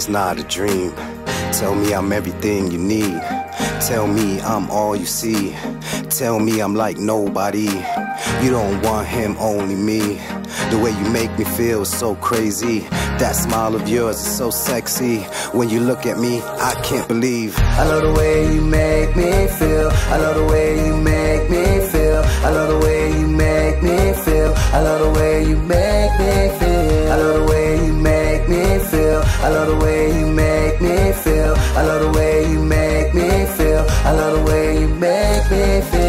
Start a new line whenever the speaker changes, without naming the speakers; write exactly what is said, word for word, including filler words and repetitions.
not a dream. Tell me I'm everything you need. Tell me I'm all you see. Tell me I'm like nobody. You don't want him, only me. The way you make me feel is so crazy. That smile of yours is so sexy. When you look at me, I can't believe. I love the way you make me feel. I love the way you make me feel. I love the way you make me feel. I love the way you make me feel.